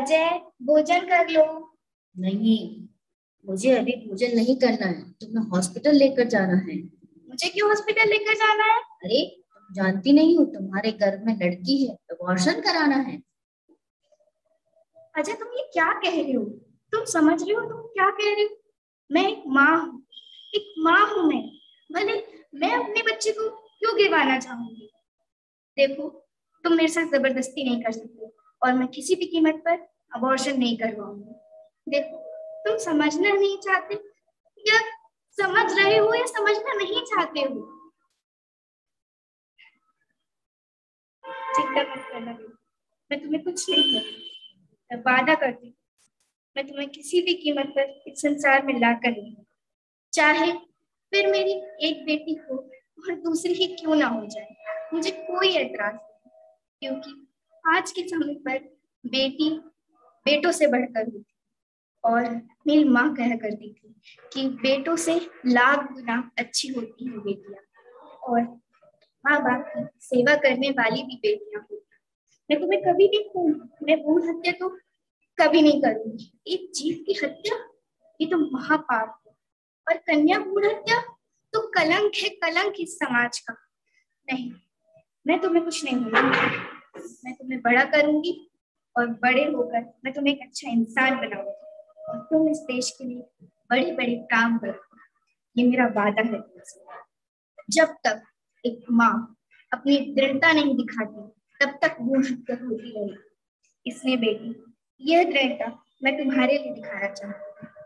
अजय, भोजन कर लो। नहीं, मुझे अभी भोजन नहीं करना है, तुम्हें हॉस्पिटल लेकर जाना है। मुझे क्यों हॉस्पिटल लेकर जाना है? अरे, तुम जानती नहीं हो, तुम्हारे गर्भ में लड़की है, अबॉर्शन कराना है। अजय, तुम ये क्या कह रहे हो? तुम समझ रहे हो तुम क्या कह रहे हो? मैं एक माँ हूँ, एक माँ हूँ मैं। भले मैं अपने बच्चे को क्यों गिरवाना चाहूंगी? देखो, तुम मेरे साथ जबरदस्ती नहीं कर सकते और मैं किसी भी कीमत पर अबॉर्शन नहीं करवाऊंगी। देखो, तुम समझना नहीं चाहते या समझ रहे हो या समझना नहीं चाहते हो। चिंता मत करना, मैं तुम्हें कुछ नहीं कहूंगी। मैं वादा करती हूँ, मैं तुम्हें किसी भी कीमत पर इस संसार में ला कर नहीं, चाहे फिर मेरी एक बेटी हो और दूसरी ही क्यों ना हो जाए, मुझे कोई एतराज नहीं। क्योंकि आज के समय पर बेटी बेटों से बढ़कर होती, और मेरी माँ कहा करती थी कि बेटों से लाख गुना अच्छी होती हैं बेटियां, और माँ बाप की सेवा करने वाली भी बेटियां होती। मैं तुम्हें कभी भी खून, मैं भ्रूण हत्या तो कभी नहीं करूंगी। एक जीव की हत्या, ये तो महापाप है। और कन्या भ्रूण हत्या तो कलंक है, कलंक इस समाज का। नहीं, मैं तुम्हें कुछ नहीं बोलूंगी। मैं तुम्हें बड़ा करूंगी और बड़े होकर मैं तुम्हें एक अच्छा इंसान बनाऊंगी और तुम इस देश के लिए बड़े बड़े काम करो। ये मेरा वादा है तुमसे। जब तक एक माँ अपनी दृढ़ता नहीं दिखाती, तब तक भ्रूण हत्या होती रहेगी। इसलिए बेटी, यह दृढ़ता मैं तुम्हारे लिए दिखाना चाहती हूँ।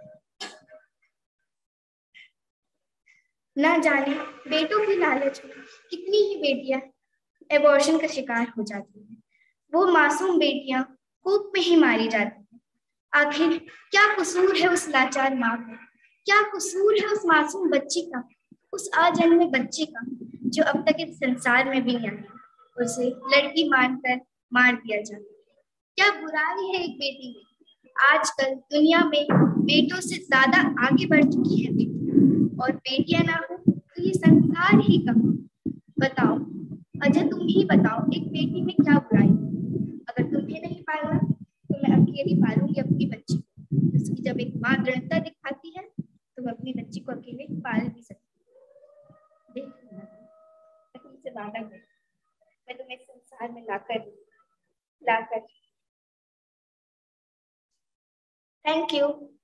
ना जाने बेटों की लालच में कितनी ही बेटियां एबॉर्शन का शिकार हो जाती हैं। वो मासूम बेटियां कूप में ही मारी जाती हैं। आखिर क्या कसूर है उस लाचार माँ का? क्या कसूर है उस मासूम बच्ची का, उस अजन्मे बच्चे का, जो अब तक इस संसार में भी नहीं आया? उसे लड़की मानकर मार दिया जाता है। क्या बुराई है एक बेटी में? आजकल दुनिया में बेटों से ज्यादा आगे बढ़ चुकी है बेटी, और बेटियां ना हो तो ये संसार ही कहाँ। बताओ अजय, तुम ही बताओ, एक बेटी में क्या बुराई है? अगर तुम्हें नहीं पालना तो मैं अकेली पालूंगी अपनी बच्ची को, जिसकी जब एक माँ दृढ़ता दिखाती है तो वह अपनी बच्ची को अकेले पाल भी सकती है। देख, मैं तुमसे वादा करती हूँ, मैं तुम्हें इस संसार में लाकर लाकर। Thank you.